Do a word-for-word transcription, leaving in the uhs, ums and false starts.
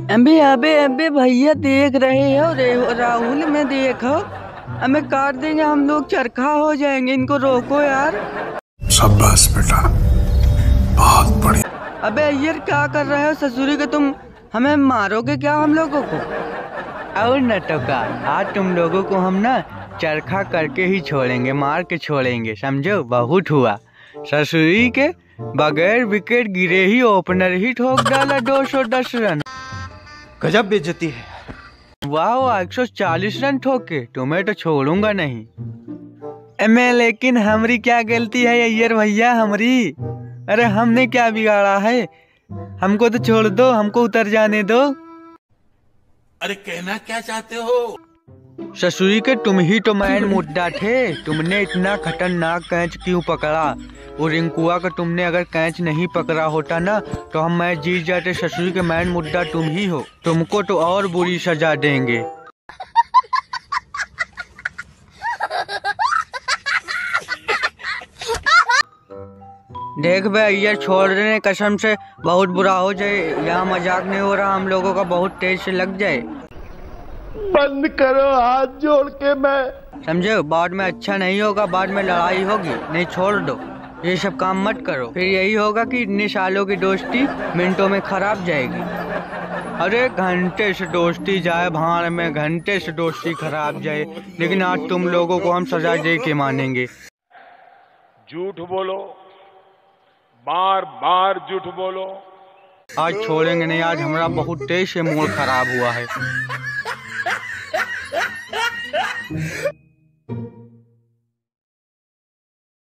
अबे अबे अबे भैया देख रहे हो रे राहुल में देखो, हमें काट देंगे हम लोग, चरखा हो जाएंगे, इनको रोको यार। शाबाश बेटा, बहुत बढ़िया। अबे यार क्या कर रहे हो ससुरी के तुम, हमें मारोगे क्या हम लोगों को? और न तो का, आज तुम लोगों को हम ना चरखा करके ही छोड़ेंगे, मार के छोड़ेंगे, समझो। बहुत हुआ, ससुरी के बगैर विकेट गिरे ही ओपनर ही ठोक डाला दो सौ दस रन। गजब बेइज्जती है। वाह, एक सौ चालीस रन ठोके, तुम्हें तो छोड़ूंगा नहीं। एमे लेकिन हमारी क्या गलती है अय्यर भैया, हमारी? अरे हमने क्या बिगाड़ा है? हमको तो छोड़ दो, हमको उतर जाने दो। अरे कहना क्या चाहते हो? ससुरी के तुम ही तो मैन मुद्दा थे, तुमने इतना खतरनाक कैच क्यों पकड़ा? वो रिंकुआ का तुमने अगर कैच नहीं पकड़ा होता ना तो हम मैच जीत जाते। ससुरी के मैन मुद्दा तुम ही हो, तुमको तो और बुरी सजा देंगे। देख भैया, छोड़ देने कसम से, बहुत बुरा हो जाए, यहाँ मजाक नहीं हो रहा, हम लोगों का बहुत तेज से लग जाए। बंद करो हाथ जोड़ के, मैं समझे? बाद में अच्छा नहीं होगा, बाद में लड़ाई होगी। नहीं, छोड़ दो, ये सब काम मत करो, फिर यही होगा कि इतने सालों की दोस्ती मिनटों में खराब जाएगी। अरे घंटे से दोस्ती जाए भाड़ में, घंटे से दोस्ती खराब जाए, लेकिन आज तुम लोगों को हम सजा दे के मानेंगे। झूठ बोलो, बार बार झूठ बोलो। आज छोड़ेंगे नहीं, आज हमारा बहुत तेज से मूड खराब हुआ है।